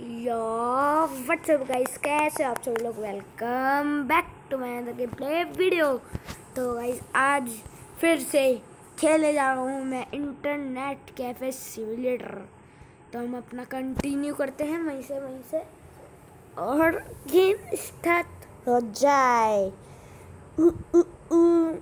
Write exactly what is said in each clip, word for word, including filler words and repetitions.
यो WhatsApp guys, कैसे आप सब लोग। Welcome back to my other game play video. तो गाइस आज फिर से खेलने जा रहा हूँ मैं इंटरनेट कैफे सिमुलेटर। तो हम अपना कंटिन्यू करते हैं वहीं से वहीं से और गेम स्टार्ट हो जाए। उ, उ, उ,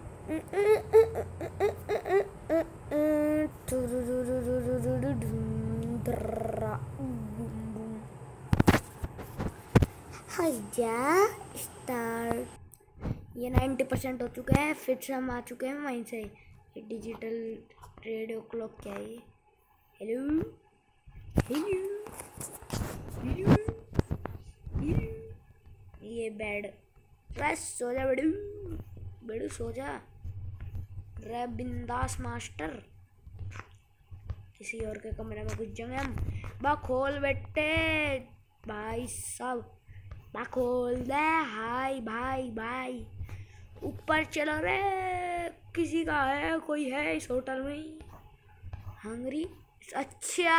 जा स्टार्ट। ये नाइन्टी परसेंट हो चुका है। फिर से हम आ चुके हैं वहीं से। ये डिजिटल रेडियो क्लॉक क्या है? Hello hello hello hello. ये बेड, बस सो जा बड़ू बड़ू सो जा रे बिंदास मास्टर। किसी और के कमरे में घुस जाएंगे हम। बा खोल बेटे भाई साहब, बा खोल दे। हाय भाई भाई ऊपर चलो रे। किसी का है, कोई है इस होटल में हंगरी? अच्छा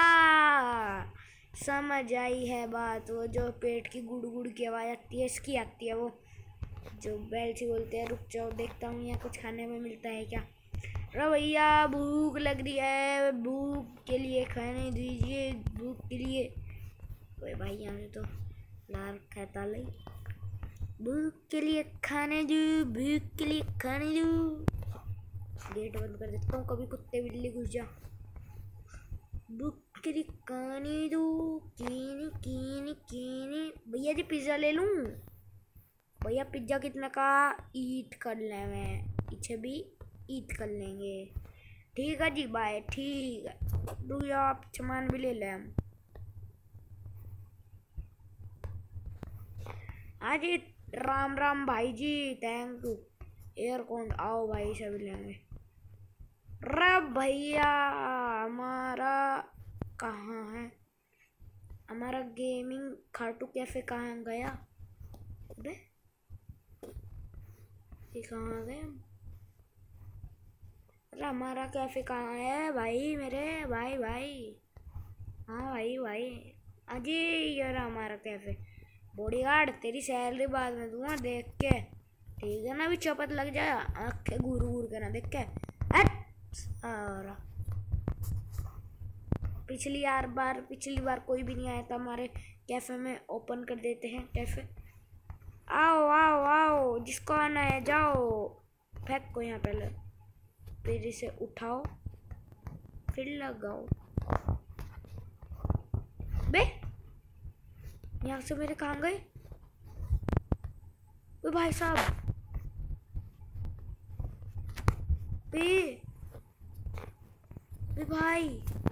समझ आई है बात। वो जो पेट की गुड़ गुड़ की आवाज़ आती है, इसकी आती है। वो जो बैल सी बोलते हैं। रुक जाओ देखता हूँ यहाँ कुछ खाने में मिलता है क्या। अरे भैया भूख लग रही है, भूख के लिए खाने दीजिए, भूख के लिए। ओए भाई यहाँ से तो लार खाता ले। भूख के लिए खाने दो, भूख के लिए खाने दो। गेट बंद कर देता हूँ, कभी कुत्ते बिल्ली घुस जा। भूख के लिए खाने दो। कीनी कीनी कीनी। भैया जी पिज़्ज़ा ले लूँ? भैया पिज़्ज़ा कितने का? ईट कर ले, मैं पीछे भी ईट कर लेंगे। ठीक है जी बाय। ठीक है भैया आप सामान भी ले लें हम। हाँ जी राम राम भाई जी, थैंक यू। एयर कौन आओ भाई सब लेंगे। रे भैया हमारा कहाँ है? हमारा गेमिंग खाटू कैफे कहाँ गया? अबे ये कहाँ गए हम? अरे हमारा कैफे कहाँ है भाई मेरे भाई भाई? हाँ भाई भाई अजी ये रहा हमारा कैफे। बॉडीगार्ड तेरी सैलरी बाद में दूंगा देख के, ठीक है ना? अभी चपत लग जाए, आँखें घूर घूर के ना देख के। और पिछली यार बार पिछली बार कोई भी नहीं आया था हमारे कैफे में। ओपन कर देते हैं कैफे। आओ आओ आओ, जिसको आना है जाओ। फेंक को यहाँ पहले, फिर इसे उठाओ फिर लगाओ। बे यहाँ से मेरे कहाँ गए? ओ भाई साहब बे बे भाई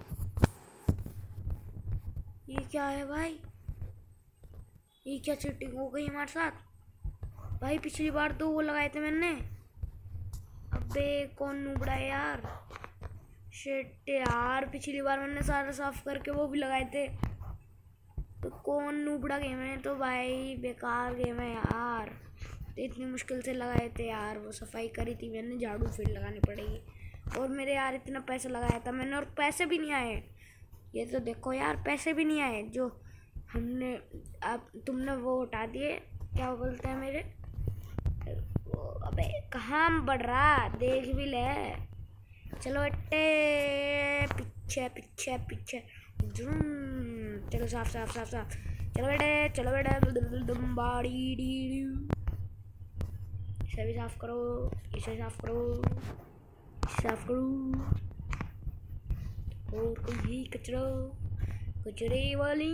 ये क्या है भाई? ये क्या चीटिंग हो गई हमारे साथ भाई? पिछली बार तो वो लगाए थे मैंने। अबे कौन नूबड़ा है यार? शिट यार पिछली बार मैंने सारा साफ करके वो भी लगाए थे। तो कौन नूबड़ा गेम है? तो भाई बेकार गेम है यार। तो इतनी मुश्किल से लगाए थे यार, वो सफाई करी थी मैंने, झाड़ू फिर लगानी पड़ेगी। और मेरे यार इतना पैसा लगाया था मैंने और पैसे भी नहीं आए। ये तो देखो यार पैसे भी नहीं आए जो हमने। आप तुमने वो हटा दिए, क्या बोलते हैं मेरे। अबे कहाँ बढ़ रहा देख भी ले। चलो अट्टे पीछे पीछे पीछे। चलो साफ साफ साफ साफ। चलो बेटे चलो बेटे बाड़ी डी। इसे भी साफ करो, इसे साफ करो, इसे साफ करो। और कोई कचरा कचरे वाली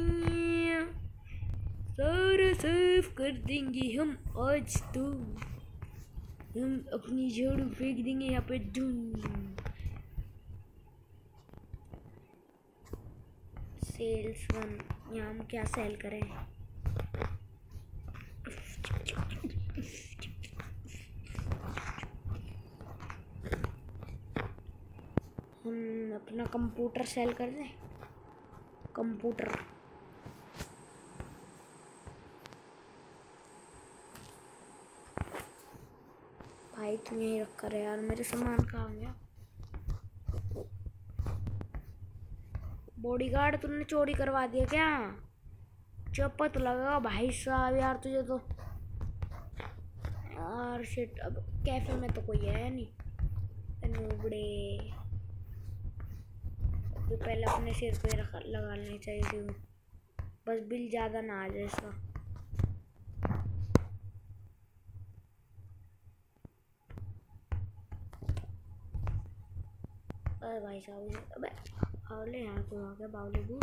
सारा साफ कर देंगे हम आज। तो हम अपनी झाड़ू फेंक देंगे यहाँ पे। सेल्स वन, यहाँ हम क्या सेल करें? हम अपना कंप्यूटर सेल कर दें। कंप्यूटर भाई तुम यहीं रख कर यार, मेरे सामान कहाँ गया? बॉडीगार्ड तुमने चोरी करवा दिया क्या? चप्पा तो लगेगा भाई साहब यार तुझे तो। यार शिट, अब कैफे में तो कोई है नहीं। नुबड़े तो पहले अपने सिर पे रख लगा लेनी चाहिए थी, बस बिल ज़्यादा ना आ जाए इसका। अरे भाई साहब, अबे आवले यहाँ को आ गया बावले बू।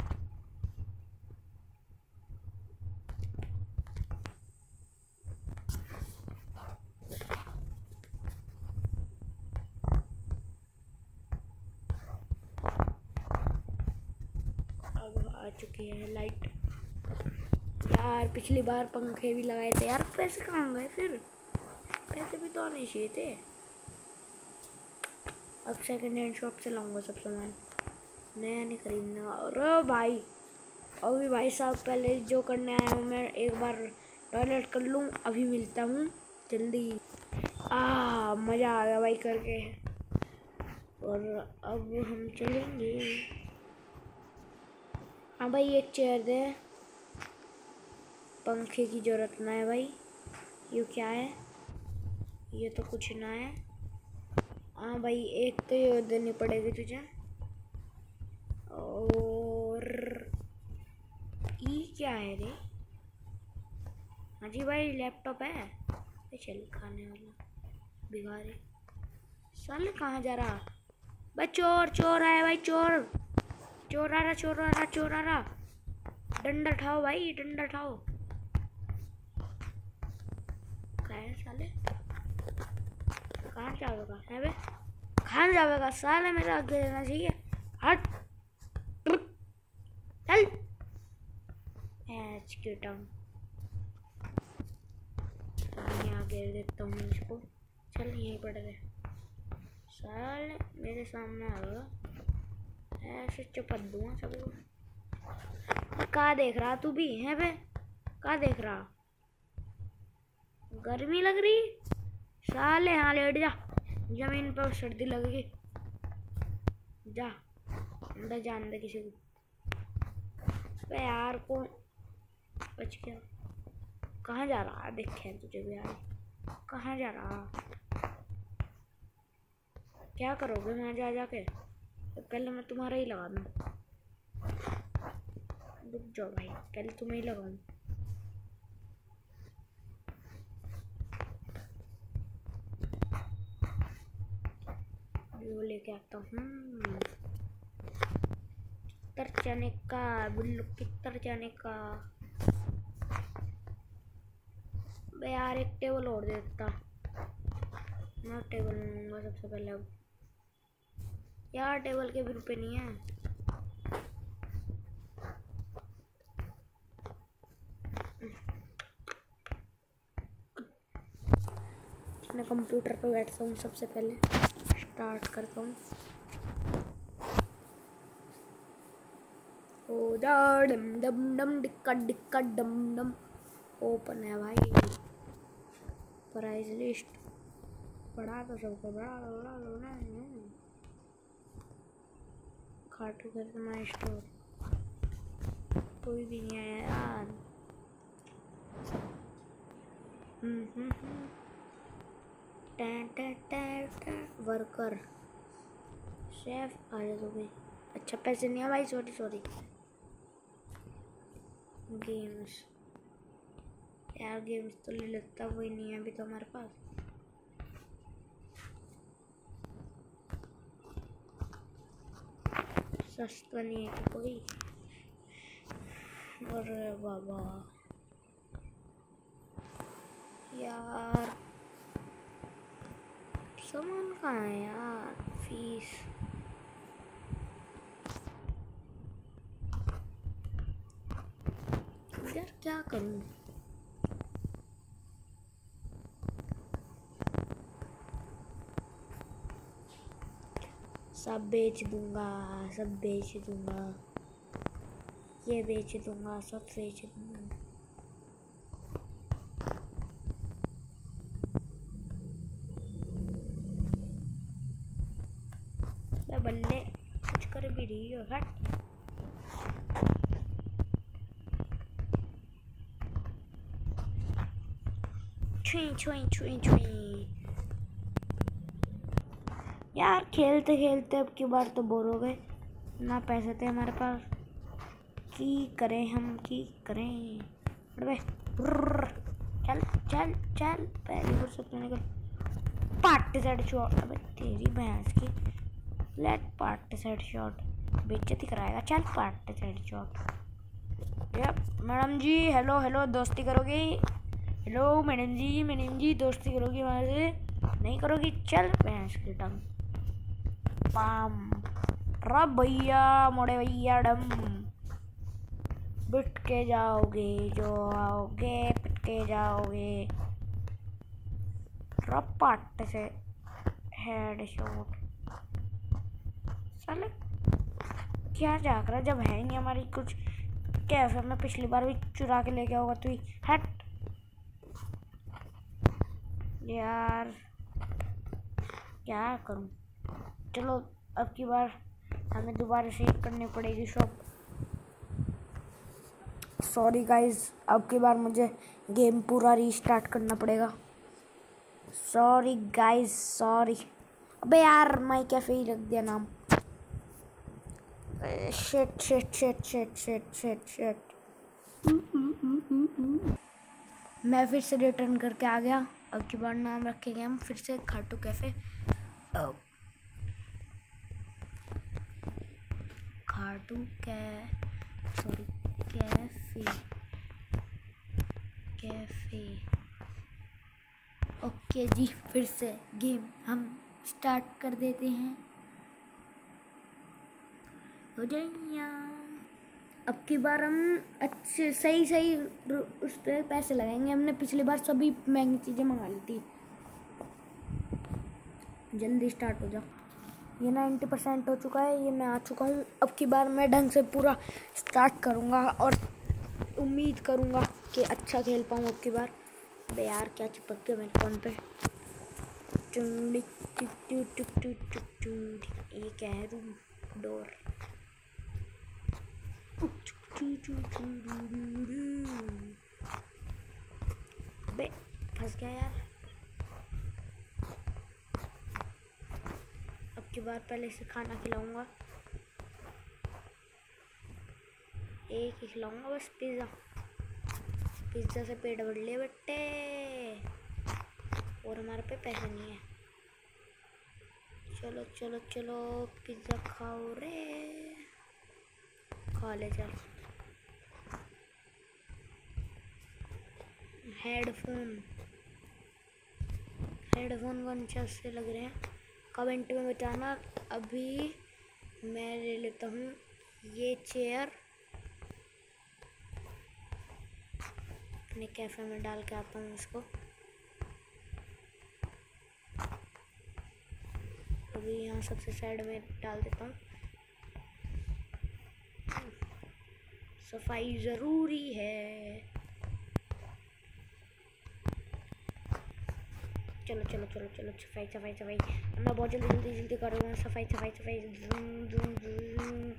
आ चुकी है लाइट। यार पिछली बार पंखे भी लगाए थे यार, पैसे कहाँ गए फिर? पैसे भी तो आने चाहिए थे। अब सेकंड हैंड शॉप से लाऊंगा सब सामान, नया नहीं खरीदना। अरे भाई अभी भाई साहब पहले जो करने आया हूँ मैं, एक बार टॉयलेट कर लूँ, अभी मिलता हूँ जल्दी। आ मज़ा आ गया भाई करके। और अब हम चलेंगे। हाँ भाई एक चेयर दे, पंखे की जरूरत ना है भाई। ये क्या है? ये तो कुछ ना है। हाँ भाई एक तो ये देनी पड़ेगी तुझे। और ये क्या है रे? हाँ जी भाई लैपटॉप है। चल खाने वाला भिखारी साले कहाँ जा रहा? भाई चोर चोर आया भाई, चोर चोर आ रहा चोर आ रहा चोर आ रहा। डंडा उठाओ भाई, डंडा उठाओ। कहाँ है साले? कहाँ जावेगा है बे? कहाँ जावेगा साले? मेरा आगे रहना चाहिए। हट चल एच के टाउन। मैं आगे देखता हूँ इसको। चल यहीं पड़ गए साले, मेरे सामने आएगा ऐसे चपट दूंगा सबको। कहाँ देख रहा तू भी है बे? कहाँ देख रहा? गर्मी लग रही साले, यहाँ लेट जा, जमीन पर सर्दी लगेगी। जा अंदर जान दे किसी को। बे यार कौन बच गया? कहाँ जा रहा? देखे तुझे भी यार, कहाँ जा रहा? क्या करोगे वहाँ जा जाके? तो पहले मैं तुम्हारा ही लगा दूँ। रुक जाओ भाई, पहले तुम्हें ही लगाऊँ। वो लेके आता हूँ। कितर जाने का बिल्लू, कितर जाने का? बे यार एक टेबल और दे देता। मैं टेबल लूँगा सबसे पहले। अब यार टेबल के भी रुपए नहीं है। मैं कंप्यूटर पे बैठता हूँ, सबसे पहले स्टार्ट करता हूँ। ओ जा डम डम डम डिक्का डिक्का डम डम। ओपन है भाई प्राइस लिस्ट। बढ़ा तो सबको बढ़ा लो बढ़ा लो ना। खाटू खरीदना स्टोर, कोई भी नहीं आया यार। हम्म हम्म हम्म टैं टैं टैं टैं। वर्कर शेफ आ जा तो भाई। अच्छा पैसे नहीं है भाई, सॉरी सॉरी। गेम्स यार, गेम्स तो ले लेता, वही नहीं है अभी तो हमारे पास। सस्ता नहीं है कि कोई। और बाबा यार सामान कहाँ है यार? फीस यार क्या करूं? सब बेच दूंगा, सब बेच दूंगा, ये बेच दूंगा, सब बेच दूंगा। बल्ले कुछ कर भी रही हो? हट छुई छुई छुई छुई। यार खेलते खेलते अब की बार तो बोर हो गए, ना पैसे थे हमारे पास, की करें हम की करें। अबे चल चल चल, पहली फुर्सत में निकल। पार्टी सेट शॉट, अबे तेरी भैंस की, लेट पार्टी सेट शॉट, बेइज्जती कराएगा। चल party set shot. Yup madam ji, hello hello, दोस्ती करोगी? Hello madam ji, madam ji दोस्ती करोगी हमारे से? नहीं करोगी? चल भैंस की टंग। पाम रब भैया, मोड़े भैया डम, बिट के जाओगे जो आओगे, पिट के जाओगे। रब पार्टी से हेड शॉट। साले क्या जाग रहा, जब है नहीं हमारी कुछ कैफे में, पिछली बार भी चुरा के लेके होगा तू ही। हट यार, क्या करूं। चलो अब की बार हमें दोबारा से करनी पड़ेगी शॉप। सॉरी गाइस, अब की बार मुझे गेम पूरा रीस्टार्ट करना पड़ेगा। Sorry guys sorry. अबे यार मैं कैफे ही रख दिया नाम। Shit shit shit shit shit shit shit. मैं फिर से रिटर्न करके आ गया। अब की बार नाम रखेंगे हम फिर से खाटू कैफे। खाटू कै sorry cafe cafe. Okay ji, फिर से गेम हम स्टार्ट कर देते हैं। हो जाइया। अब की बार हम अच्छे सही सही उस पर पैसे लगाएंगे। हमने पिछली बार सभी महंगी चीज़ें मंगा ली थी। जल्दी स्टार्ट हो जाओ। ये नाइन्टी परसेंट हो चुका है, ये मैं आ चुका हूँ। अब की बार मैं ढंग से पूरा स्टार्ट करूँगा और उम्मीद करूँगा कि अच्छा खेल पाऊँ अब की बार। अबे यार क्या चिपक गया मेरे फोन पे। ये क्या है, रूम डोर। बे फंस गया यार। अब की बार पहले से खाना खिलाऊंगा, एक ही खिलाऊंगा बस, पिज़्ज़ा। पिज़्ज़ा से पेट भर ले बेटे, और हमारे पे पैसे नहीं है। चलो चलो चलो पिज़्ज़ा खाओ रे, खा ले चल। हेडफोन हेडफोन कौन से अच्छे लग रहे हैं कमेंट में बताना। अभी मैं ले लेता हूँ ये चेयर, अपने कैफे में डाल के आता हूँ इसको। अभी यहाँ सबसे साइड में डाल देता हूँ। सफाई ज़रूरी है। चलो चलो चलो चलो सफाई सफाई सफाई। मैं बहुत जल्दी जल्दी जल्दी कर रहा हूँ। सफाई सफाई सफाई ज़ूम ज़ूम ज़ूम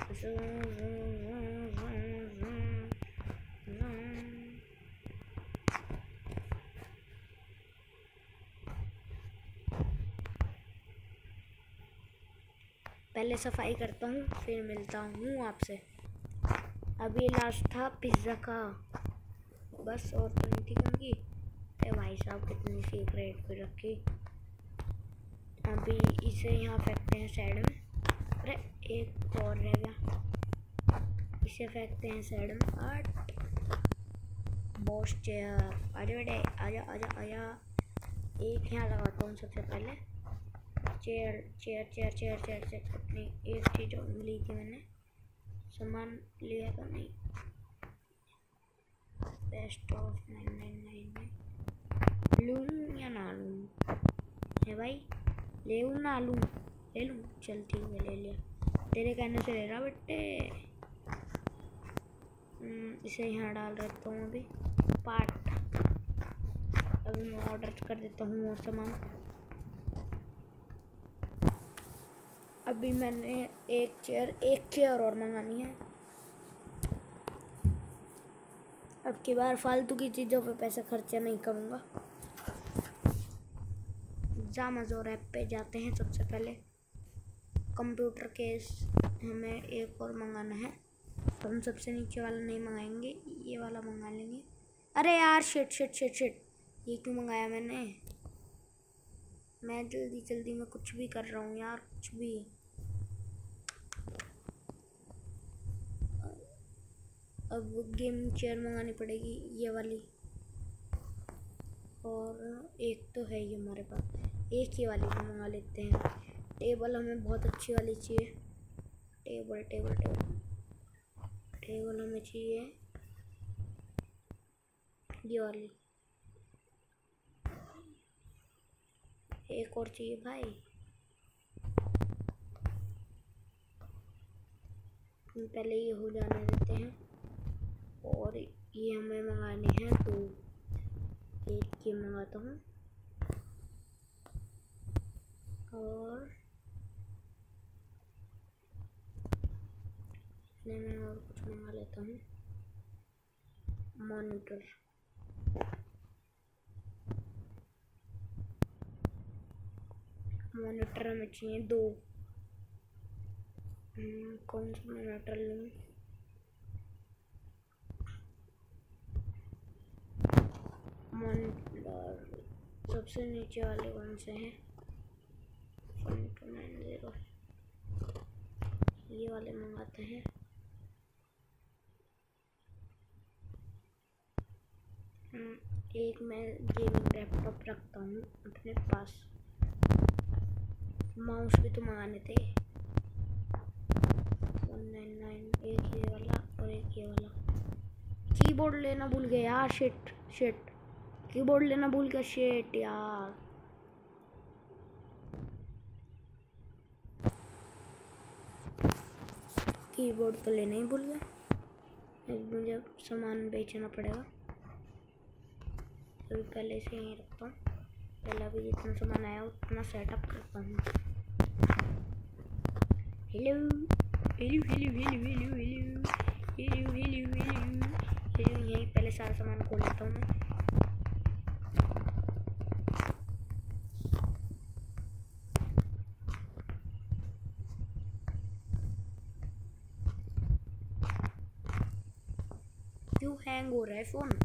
पहले सफाई करता हूँ फिर मिलता हूँ आपसे। अभी लास्ट था पिज़्ज़ा का, बस और तो नहीं थी कंगी। अरे भाई साहब कितनी सीक्रेट पे रखी। अभी इसे यहाँ फेंकते हैं साइड में। अरे एक और रह गया, इसे फेंकते हैं साइड में। आठ बॉस चेयर, आजा बेटे आजा आजा आजा। एक यहाँ लगाता हूँ सबसे पहले। Chair chair chair chair chair chair अपनी एक चीज़ ली थी मैंने, सामान लिया तो नहीं। Best of nine nine nine nine लूँ या ना लूँ है भाई, ले लूँ ना लूँ? ले लूँ, चल ठीक है ले लिया, तेरे कहने से ले रहा बेटे। इसे यहाँ डाल देता हूँ अभी पार्ट। अभी मैं ऑर्डर कर देता हूँ और सामान। अभी मैंने एक चेयर एक चेयर और मंगानी है। अब की बार फालतू की चीज़ों पे पैसा खर्चा नहीं करूँगा। अमेज़न ऐप पे जाते हैं। सबसे पहले कंप्यूटर केस हमें एक और मंगाना है, तो हम सबसे नीचे वाला नहीं मंगाएंगे, ये वाला मंगा लेंगे। अरे यार शिट शिट शिट शिट, ये क्यों मंगाया मैंने? मैं जल्दी जल्दी में कुछ भी कर रहा हूँ यार, कुछ भी। अब गेम चेयर मंगानी पड़ेगी, ये वाली, और एक तो है ये हमारे पास, एक ही वाली को मंगा लेते हैं। टेबल हमें बहुत अच्छी वाली चाहिए, टेबल टेबल टेबल टेबल हमें चाहिए ये वाली। एक और चाहिए भाई, पहले ये हो जाने देते हैं। और ये हमें मंगाने हैं दो, एक ये मंगाता हूँ और मैं और कुछ मंगा लेता हूँ। मॉनिटर, मॉनिटर हमें चाहिए दो। कौन सा मॉनिटर लूँ? मॉनिटर सबसे नीचे वाले कौन से हैं? वन टू नाइन ज़ीरो, ये वाले मंगाते हैं। एक मैं गेमिंग लैपटॉप रखता हूँ अपने पास। माउस भी तो मंगाने थे, वन नाइन नाइन, एक ये वाला और एक ये वाला। कीबोर्ड लेना भूल गया यार, शिट शिट, कीबोर्ड लेना भूल गया, शिट यार। कीबोर्ड तो लेना ही भूल गया, मुझे सामान बेचना पड़ेगा। अभी पहले से यहीं रखता हूँ, पहले भी जितना सामान आया उतना सेटअप करता हूँ। Hello hello hello hello hello hello hello hello hello, यहीं पहले सारा सामान खोल लेता हूँ मैं। क्यों हैंग हो रहा है फ़ोन?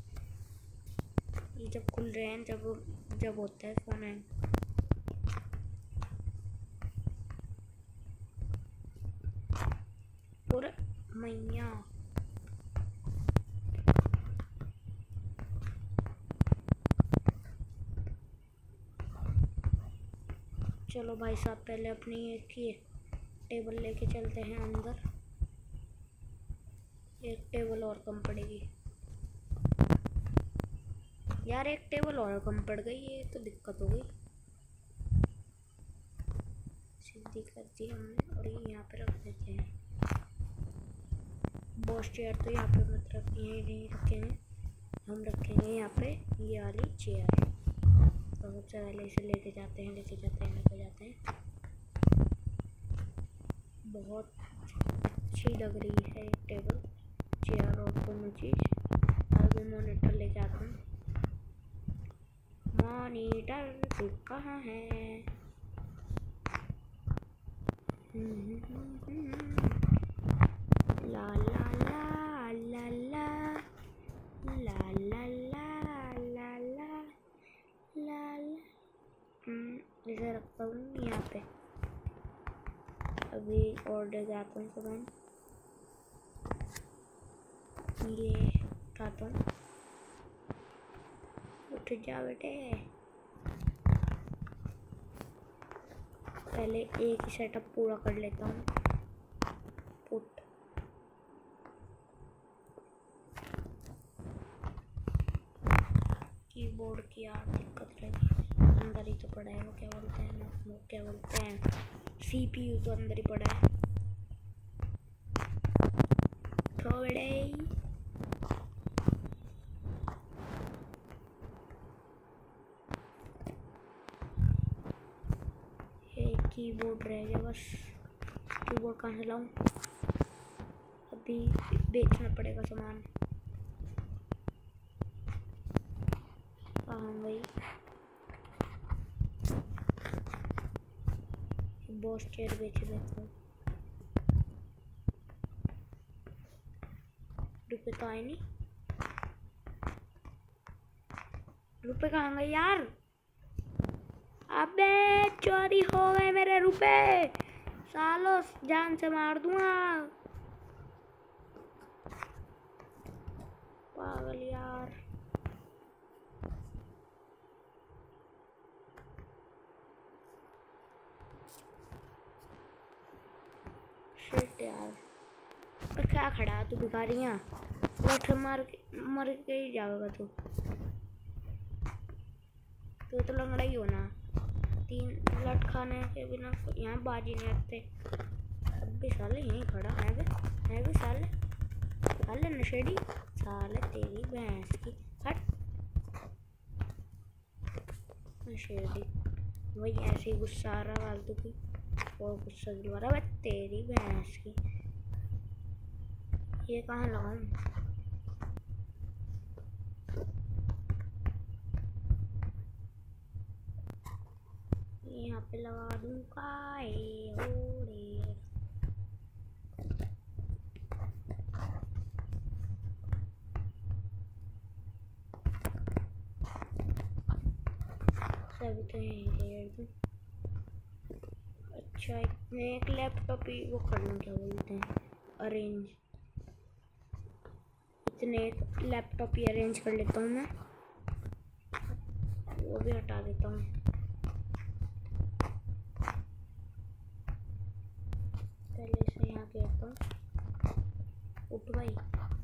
ये जब खुल रहे हैं, जब जब होता है फ़ोन हैंग। और मैया चलो भाई साहब, पहले अपनी एक ही टेबल लेके चलते हैं अंदर। एक टेबल और कम पड़ेगी यार, एक टेबल और कम पड़ गई, ये तो दिक्कत हो गई। सीधी कर दी हमने, और ये यहाँ पे रख देते हैं। बॉस चेयर तो यहाँ पे मत रखिए, यहीं नहीं रखेंगे, हम रखेंगे यहाँ पे ये वाली चेयर। तो सबसे पहले इसे लेके जाते हैं लेके जाते हैं लेके जाते हैं। बहुत अच्छी लग रही है टेबल, चेयर और दोनों चीज़। आगे मॉनिटर लेके आता हूँ। मॉनिटर तू कहाँ है? ला ला ला ला ला ला ला ला ला ला ला। इसे रखता हूँ यहाँ पे। अभी ऑर्डर जाता हूँ सामान, ये उठाता हूँ। उठ जा बेटे, पहले एक ही सेटअप पूरा कर लेता हूँ। पुट कीबोर्ड की यार दिक्कत रहेगी, अंदर ही तो पड़ा है। वो क्या बोलते हैं वो क्या बोलते हैं सीपीयू तो अंदर ही पड़ा है। थोड़े कीबोर्ड रह गया बस। कीबोर्ड कहाँ से लाऊं? अभी बेचना पड़ेगा सामान। कहाँ गई? बॉस चेयर बेच देता हूँ। रुपए तो आए नहीं। रुपए कहाँ गए यार? अबे चोरी हो गए मेरे रुपए, सालो जान से मार दूंगा। पागल यार। शिट यार, पर क्या खड़ा तू भिखारियाँ? लठ मार के मर के ही जाएगा तू। तू तो लंगड़ा ही हो ना। तीन लठ खाने के बिना यहाँ बाजी नहीं रखते। अब भी साले यहीं खड़ा है बे, है भी साले साले नशेड़ी साले, तेरी भैंस की हट नशेड़ी। वही ऐसे ही गुस्सा आ रहा फालतू की, और गुस्सा दिलवा रहा है तेरी भैंस की। ये कहाँ लगाऊं? यहाँ पे लगा दूं काए ओरे। सभी तो यहीं दूं। अच्छा मैं एक लैपटॉप ही वो कर लूँ, क्या बोलते हैं, अरेंज। इतने एक लैपटॉप ही अरेंज कर लेता हूँ मैं, वो भी हटा देता हूँ। पहले से यहाँ कहता हूँ, उठ भाई।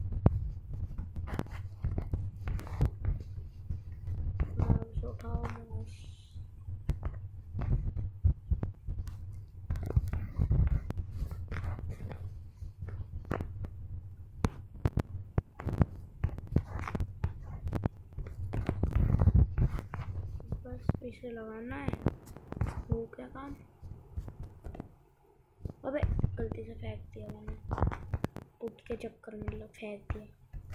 माउस उठाओ, माउस। बस इसे लगाना है, वो क्या काम। अबे गलती से फेंक दिया मैंने, उठ के चक्कर में लग फेंक दिया।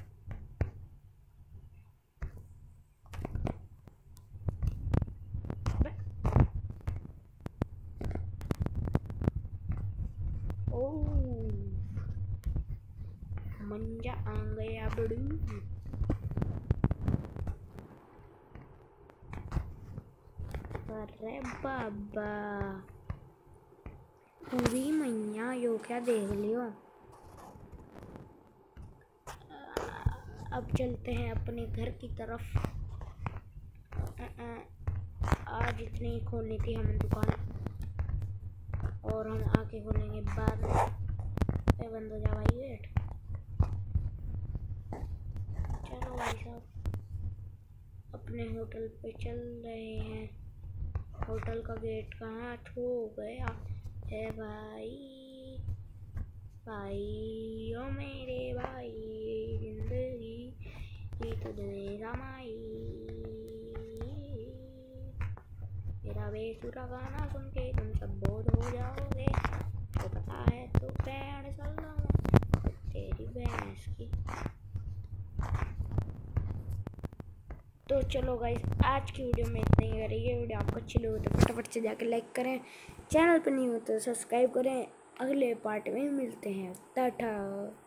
ओह मंजा आ गया बड़ू। अरे बाबा पूरी मैया यो क्या देख लियो। अब चलते हैं अपने घर की तरफ। आज इतनी खोलनी थी हमें दुकान, और हम आके खोलेंगे बाद में। बंद हो जा भाई, वेट। चलो भाई साहब अपने होटल पे चल रहे हैं। होटल का गेट कहाँ छू गया है भाई? भाई ओ मेरे भाई, जिंदगी की तुझने रमाई। मेरा बेसुरा गाना सुन के तुम सब बोर हो जाओगे, तो पता है तो पैर चल तेरी भैंस की। तो चलो गाइस आज की वीडियो में इतना ही करेंगे। वीडियो आपको अच्छी लगी तो फटाफट से जाकर लाइक करें, चैनल पर नहीं हो तो सब्सक्राइब करें। अगले पार्ट में मिलते हैं, टाटा।